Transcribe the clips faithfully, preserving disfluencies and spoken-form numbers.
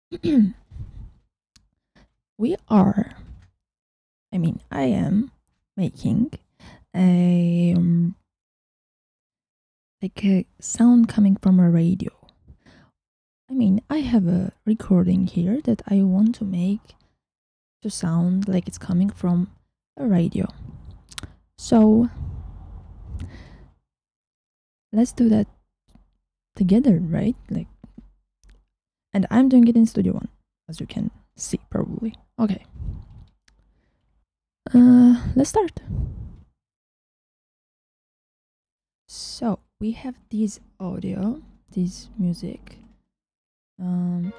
we are, I mean, I am making a um, like a sound coming from a radio. I mean, I have a recording here that I want to make to sound like it's coming from a radio. So let's do that together, right? Like, and I'm doing it in Studio One, as you can see, probably. Okay. Uh, let's start. So we have this audio, this music. Um,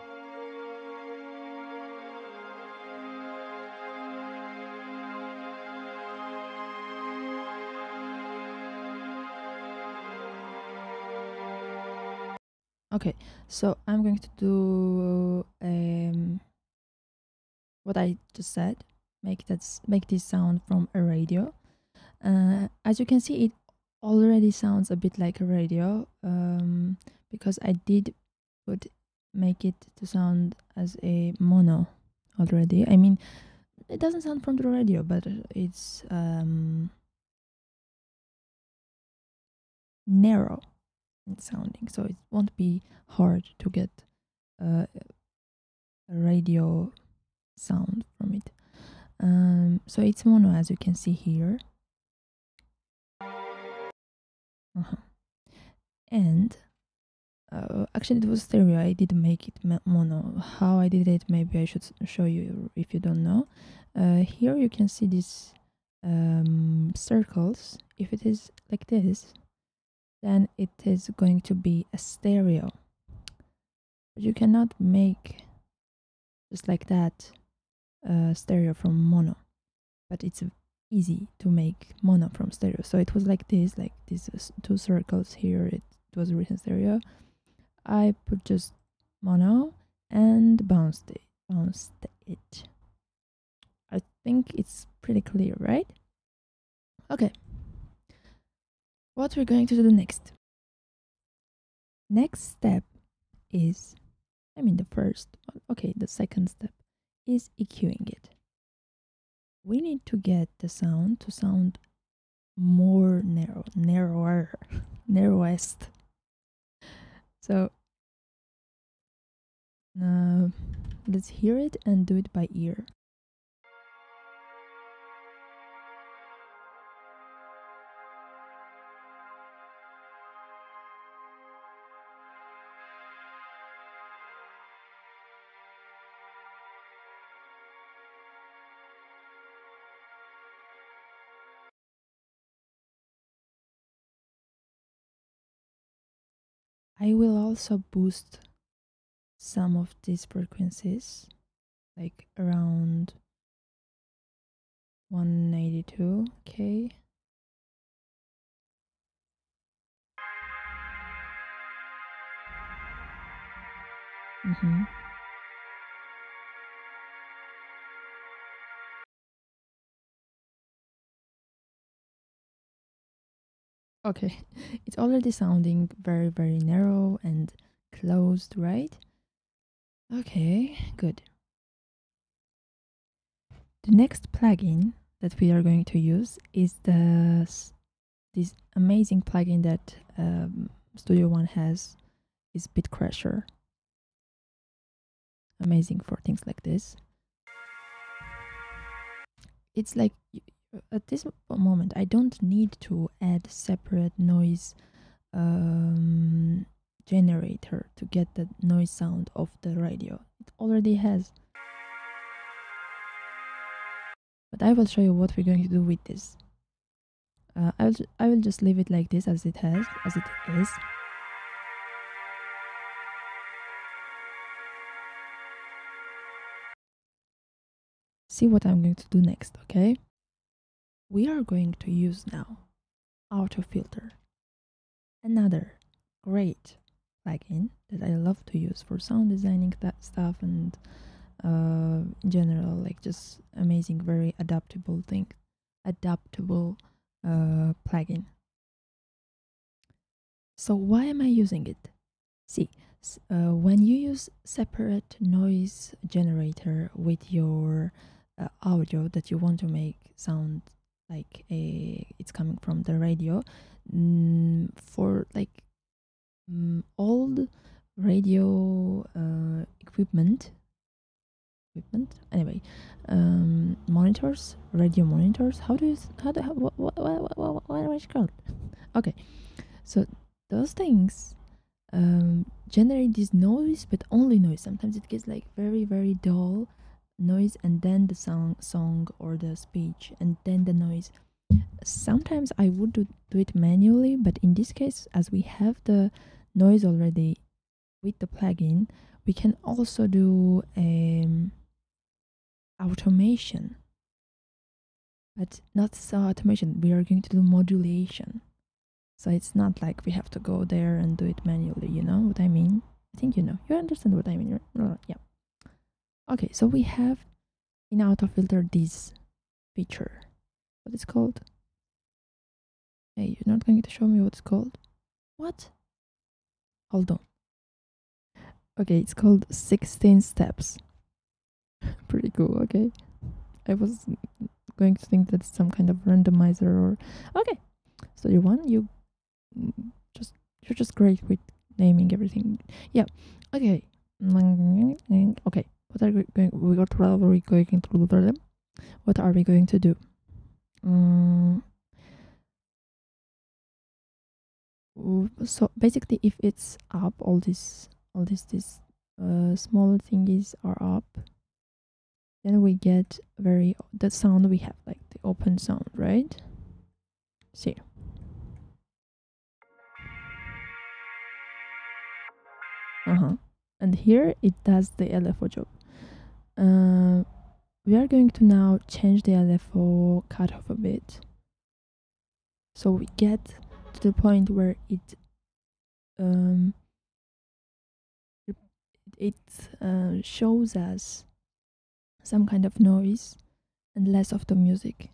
okay, so I'm going to do um, what I just said. Make that make this sound from a radio. Uh, as you can see, it already sounds a bit like a radio um, because I did put make it to sound as a mono already. I mean, it doesn't sound from the radio, but it's um, narrow in sounding, so it won't be hard to get uh, a radio sound from it. Um, so it's mono, as you can see here. Uh-huh. And uh, actually, it was stereo. I didn't make it mono. How I did it, maybe I should show you if you don't know. Uh, here you can see these um, circles. If it is like this, then it is going to be a stereo. But you cannot make just like that uh, stereo from mono. But it's easy to make mono from stereo. So it was like this, like these two circles here. It was written stereo. I put just mono and bounced it. Bounced it. I think it's pretty clear, right? Okay. What we're going to do next? Next step is, I mean the first, okay, the second step is EQing it. We need to get the sound to sound more narrow, narrower, narrowest. So uh, let's hear it and do it by ear. I will also boost some of these frequencies, like around one eighty-two K. Mm-hmm. Okay, it's already sounding very, very narrow and closed, right? Okay, good. The next plugin that we are going to use is the this amazing plugin that um, Studio One has, is Bitcrusher. Amazing for things like this. It's like at this moment I don't need to add separate noise um, generator to get the noise sound of the radio. It already has. But I will show you what we're going to do with this. Uh, I will I will just leave it like this as it has as it is. See what I'm going to do next, okay? We are going to use now auto filter, another great plugin that I love to use for sound designing that stuff and uh, in general, like just amazing, very adaptable thing, adaptable uh, plugin. So why am I using it? See, Uh, when you use separate noise generator with your uh, audio that you want to make sound like a it's coming from the radio, mm, for like mm, old radio uh, equipment equipment anyway, um, monitors, radio monitors, how do you how do how, what, what, what, what, what is it called? Okay, so those things um, generate this noise, but only noise. Sometimes it gets like very, very dull noise, and then the song, song or the speech, and then the noise. Sometimes I would do, do it manually, but in this case, as we have the noise already with the plugin, we can also do um, automation. But not so automation, we are going to do modulation. So it's not like we have to go there and do it manually, you know what I mean? I think you know. You understand what I mean, right? Yeah. Okay, so we have in auto filter this feature. What is called? Hey, you're not going to show me what it's called? What? Hold on. Okay, it's called sixteen steps. Pretty cool, okay. I was going to think that's some kind of randomizer or okay. So you want you just you're just great with naming everything. Yeah. Okay. Okay. What are we going? We got. What are we going to do? What are we going to do? Um, so basically, if it's up, all this, all this, this uh, small thingies are up. Then we get very the sound we have, like the open sound, right? See. Uh huh. And here it does the L F O job. Uh, we are going to now change the L F O cutoff a bit. So we get to the point where it um, it uh, shows us some kind of noise and less of the music.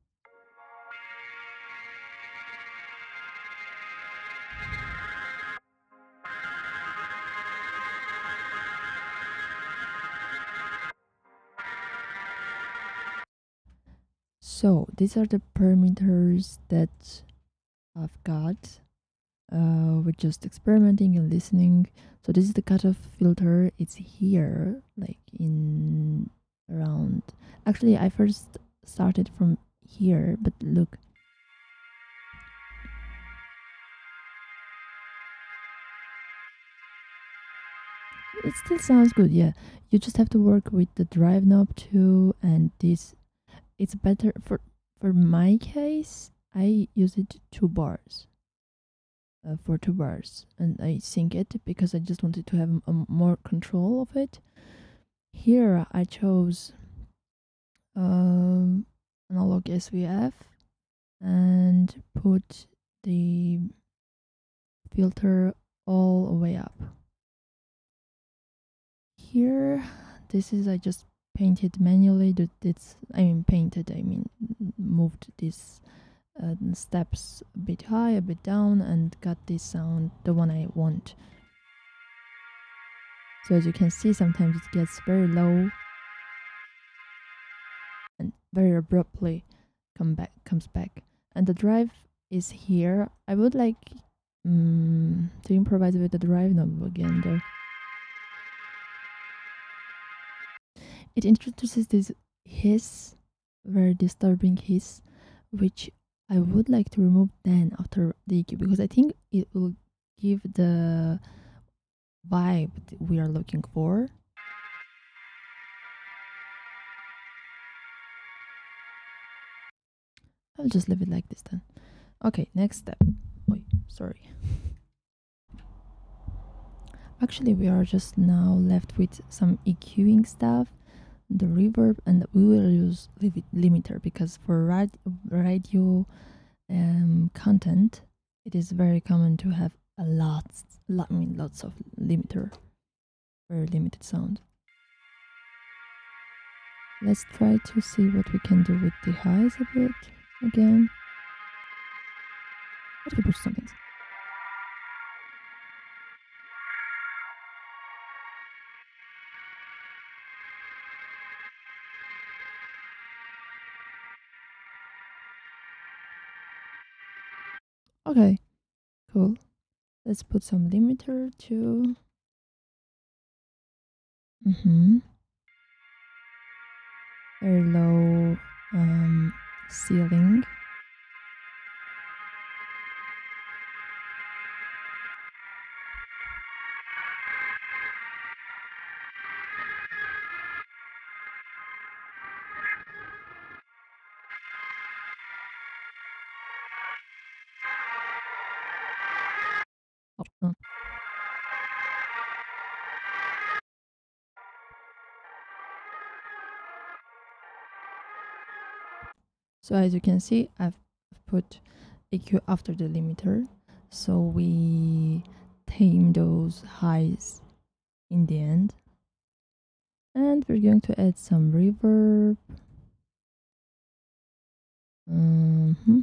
So these are the parameters that I've got. Uh, we're just experimenting and listening. So this is the cutoff filter. It's here, like in around. Actually, I first started from here, but look. It still sounds good, yeah. You just have to work with the drive knob too, and this. It's better for for my case. I use it two bars. Uh, for two bars, and I sync it because I just wanted to have a more control of it. Here I chose um, analog S V F and put the filter all the way up. Here, this is I just painted manually. That it's I mean painted. I mean moved this uh, steps a bit high, a bit down, and got this sound, the one I want. So as you can see, sometimes it gets very low and very abruptly come back comes back. And the drive is here. I would like um, to improvise with the drive knob again though. It introduces this hiss, very disturbing hiss, which I would like to remove then after the E Q because I think it will give the vibe that we are looking for. I'll just leave it like this then. Okay, next step. Oh, sorry. Actually, we are just now left with some EQing stuff, the reverb, and we will use limiter because for rad radio um, content, it is very common to have a lot, lot, I mean, lots of limiter, very limited sound. Let's try to see what we can do with the highs a bit again. What if we push some things? Okay, cool. Let's put some limiter too. Mm-hmm. Very low um, ceiling. Oh, no. So as you can see, I've put E Q after the limiter, so we tame those highs in the end. And we're going to add some reverb. Mm-hmm.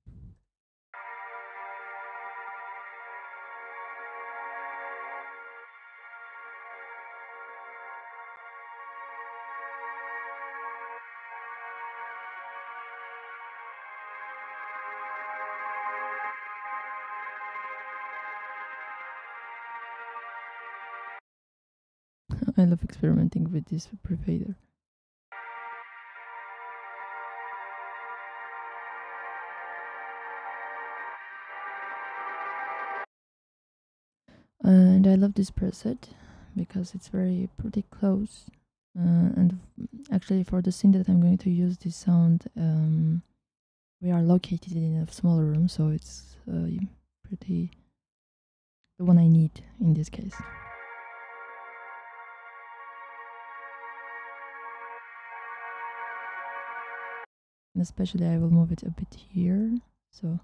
I love experimenting with this prefader. And I love this preset because it's very pretty close. Uh, and actually, for the scene that I'm going to use this sound, um, we are located in a smaller room, so it's uh, pretty the one I need in this case. And especially, I will move it a bit here, so.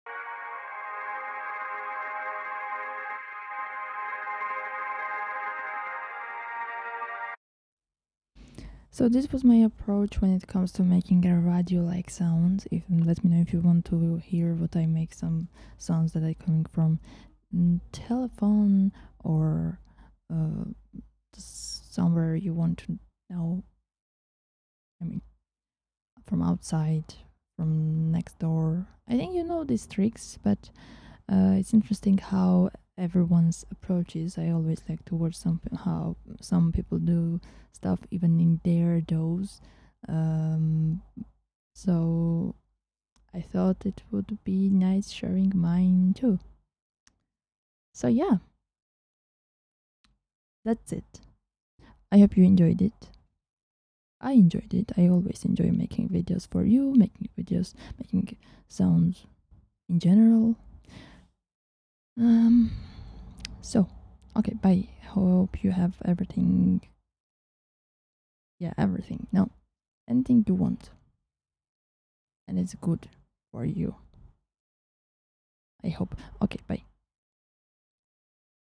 So this was my approach when it comes to making a radio-like sound. If let me know if you want to hear what I make, some sounds that are coming from mm, telephone or uh, somewhere you want to know. I mean, from outside, from next door. I think you know these tricks, but uh, it's interesting how everyone's approach is. I always like to watch some how some people do stuff even in their dose. Um, so I thought it would be nice sharing mine too. So yeah, that's it. I hope you enjoyed it. I enjoyed it. I always enjoy making videos for you, making videos, making sounds in general. Um, so, okay, bye. Hope you have everything. Yeah, everything. No, anything you want. And it's good for you. I hope. Okay, bye.